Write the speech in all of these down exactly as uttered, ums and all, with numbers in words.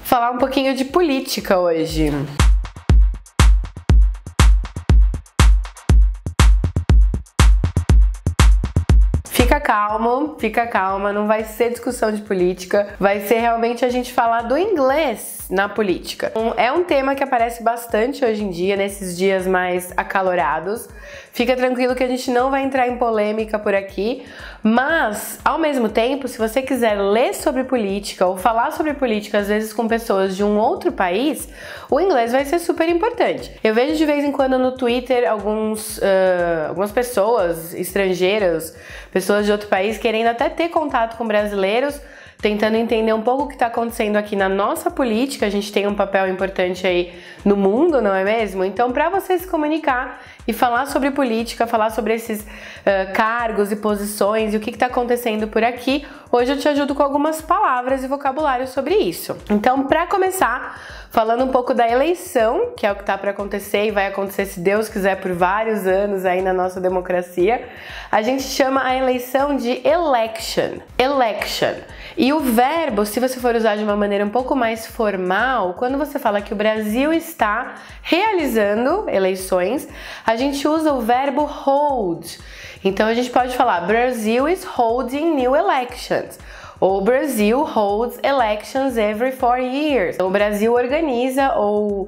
falar um pouquinho de política hoje. Fica calmo, fica calma, não vai ser discussão de política, vai ser realmente a gente falar do inglês na política. É um tema que aparece bastante hoje em dia, nesses dias mais acalorados. Fica tranquilo que a gente não vai entrar em polêmica por aqui, mas, ao mesmo tempo, se você quiser ler sobre política ou falar sobre política, às vezes com pessoas de um outro país, o inglês vai ser super importante. Eu vejo de vez em quando no Twitter alguns, uh, algumas pessoas estrangeiras, pessoas de outro país, querendo até ter contato com brasileiros, tentando entender um pouco o que está acontecendo aqui na nossa política. A gente tem um papel importante aí no mundo, não é mesmo? Então, para você se comunicar e falar sobre política, falar sobre esses uh, cargos e posições e o que está acontecendo por aqui, hoje eu te ajudo com algumas palavras e vocabulário sobre isso. Então, para começar, falando um pouco da eleição, que é o que está para acontecer e vai acontecer, se Deus quiser, por vários anos aí na nossa democracia, a gente chama a eleição de election. Election. E o verbo, se você for usar de uma maneira um pouco mais formal, quando você fala que o Brasil está realizando eleições, a gente usa o verbo hold. Então a gente pode falar Brazil is holding new elections. Ou Brazil holds elections every four years. Então, o Brasil organiza ou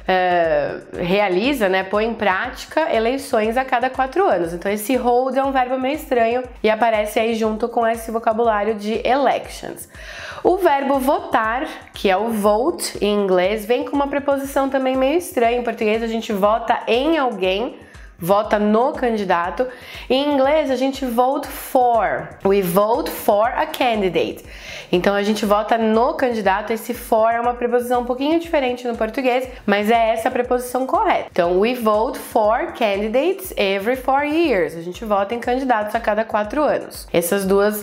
uh, realiza, né, põe em prática eleições a cada quatro anos. Então esse hold é um verbo meio estranho e aparece aí junto com esse vocabulário de elections. O verbo votar, que é o vote em inglês, vem com uma preposição também meio estranha. Em português a gente vota em alguém, vota no candidato. Em inglês a gente vote for. We vote for a candidate. Então a gente vota no candidato. Esse for é uma preposição um pouquinho diferente no português, mas é essa a preposição correta. Então we vote for candidates every four years. A gente vota em candidatos a cada quatro anos. Essas duas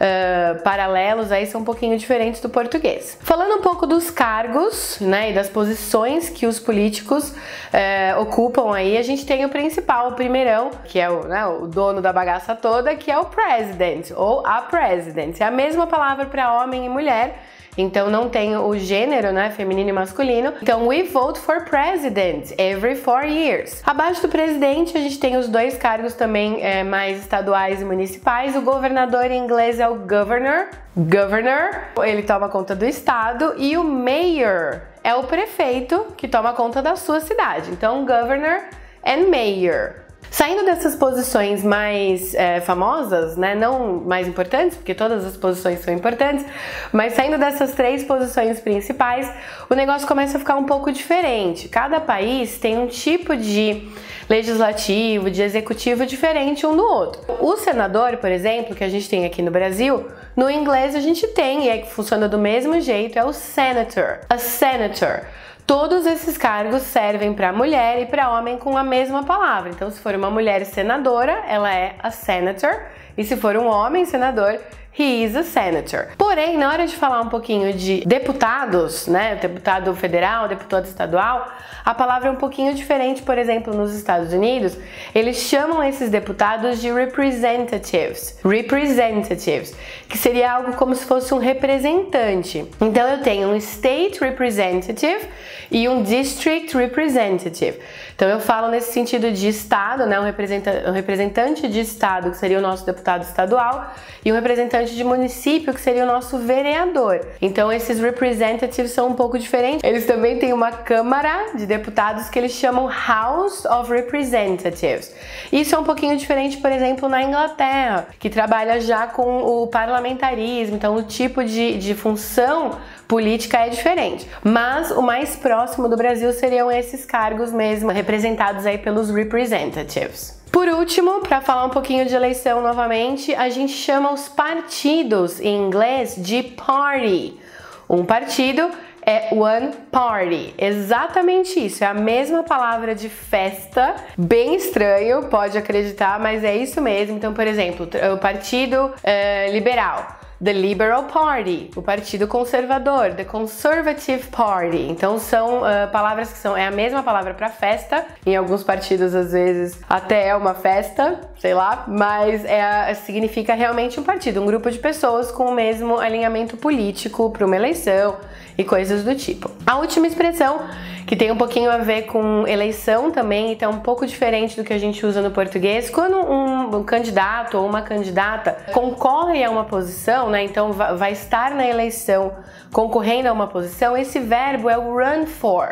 uh, paralelos aí são um pouquinho diferentes do português. Falando um pouco dos cargos, né, e das posições que os políticos uh, ocupam aí, a gente tem o principal, o primeirão, que é o, né, o dono da bagaça toda, que é o president ou a president. É a mesma palavra para homem e mulher, então não tem o gênero, né, feminino e masculino. Então we vote for president every four years. Abaixo do presidente a gente tem os dois cargos também é, mais estaduais e municipais. O governador em inglês é o governor, governor, ele toma conta do estado, e o mayor é o prefeito que toma conta da sua cidade. Então governor and mayor. Saindo dessas posições mais é, famosas, né, não mais importantes, porque todas as posições são importantes, mas saindo dessas três posições principais, o negócio começa a ficar um pouco diferente. Cada país tem um tipo de legislativo, de executivo diferente um do outro. O senador, por exemplo, que a gente tem aqui no Brasil, no inglês a gente tem, e é que funciona do mesmo jeito, é o senator. A senator. Todos esses cargos servem para mulher e para homem com a mesma palavra. Então, se for uma mulher senadora, ela é a senator, e se for um homem senador, he is a senator. Porém, na hora de falar um pouquinho de deputados, né, deputado federal, deputado estadual, a palavra é um pouquinho diferente. Por exemplo, nos Estados Unidos, eles chamam esses deputados de representatives. Representatives, que seria algo como se fosse um representante. Então, eu tenho um state representative e um district representative. Então, eu falo nesse sentido de estado, né, um, representa um representante de estado, que seria o nosso deputado estadual, e um representante de município, que seria o nosso vereador. Então, esses representatives são um pouco diferentes. Eles também têm uma câmara de deputados que eles chamam House of Representatives. Isso é um pouquinho diferente, por exemplo, na Inglaterra, que trabalha já com o parlamentarismo. Então, o tipo de, de função política é diferente. Mas o mais próximo do Brasil seriam esses cargos mesmo, representados aí pelos representatives. Por último, para falar um pouquinho de eleição novamente, a gente chama os partidos em inglês de party. Um partido é one party, exatamente isso, é a mesma palavra de festa, bem estranho, pode acreditar, mas é isso mesmo. Então, por exemplo, o Partido é, Liberal The Liberal Party, o Partido Conservador, The Conservative Party. Então são uh, palavras que são, é a mesma palavra para festa, em alguns partidos às vezes até é uma festa, sei lá, mas é, significa realmente um partido, um grupo de pessoas com o mesmo alinhamento político para uma eleição e coisas do tipo. A última expressão, que tem um pouquinho a ver com eleição também, então é um pouco diferente do que a gente usa no português, quando um, um candidato ou uma candidata concorre a uma posição, né, então vai, vai estar na eleição concorrendo a uma posição, esse verbo é o run for.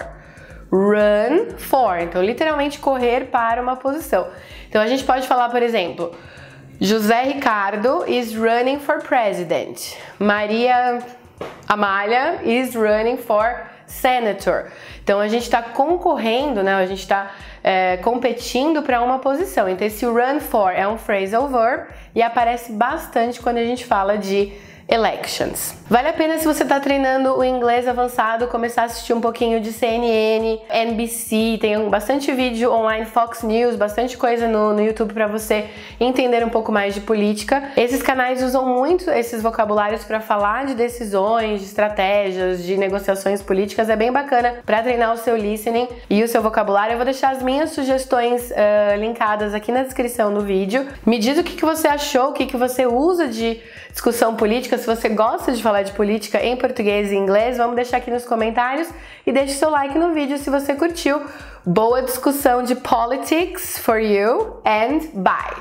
Run for, então literalmente correr para uma posição. Então a gente pode falar, por exemplo, José Ricardo is running for president. Maria Amália is running for senator. Então a gente está concorrendo, né? A gente está é, competindo para uma posição. Então esse run for é um phrasal verb e aparece bastante quando a gente fala de elections. Vale a pena, se você está treinando o inglês avançado, começar a assistir um pouquinho de C N N, N B C, tem bastante vídeo online, Fox News, bastante coisa no, no YouTube para você entender um pouco mais de política. Esses canais usam muito esses vocabulários para falar de decisões, de estratégias, de negociações políticas. É bem bacana para treinar o seu listening e o seu vocabulário. Eu vou deixar as minhas sugestões uh, linkadas aqui na descrição do vídeo. Me diz o que, que você achou, o que, que você usa de discussão política. Se você gosta de falar de política em português e inglês, vamos deixar aqui nos comentários e deixe seu like no vídeo se você curtiu. Boa discussão de politics for you and bye!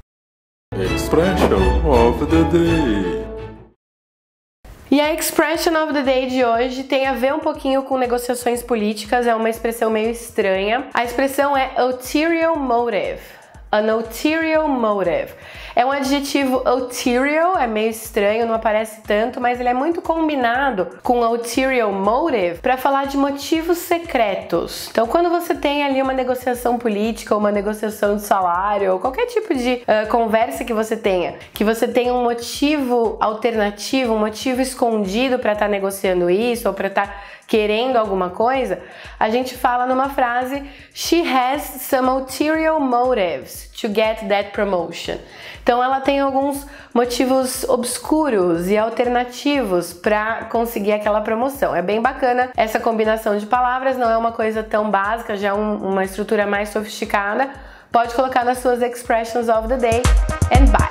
Expression of the day. E a expression of the day de hoje tem a ver um pouquinho com negociações políticas, é uma expressão meio estranha. A expressão é ulterior motive. An ulterior motive. É um adjetivo ulterior, é meio estranho, não aparece tanto, mas ele é muito combinado com ulterior motive para falar de motivos secretos. Então, quando você tem ali uma negociação política, ou uma negociação de salário, ou qualquer tipo de uh, conversa que você tenha, que você tenha um motivo alternativo, um motivo escondido para estar tá negociando isso, ou para estar tá querendo alguma coisa, a gente fala numa frase: she has some ulterior motives to get that promotion. Então ela tem alguns motivos obscuros e alternativos para conseguir aquela promoção. É bem bacana essa combinação de palavras, não é uma coisa tão básica, já é um, uma estrutura mais sofisticada. Pode colocar nas suas expressions of the day and bye!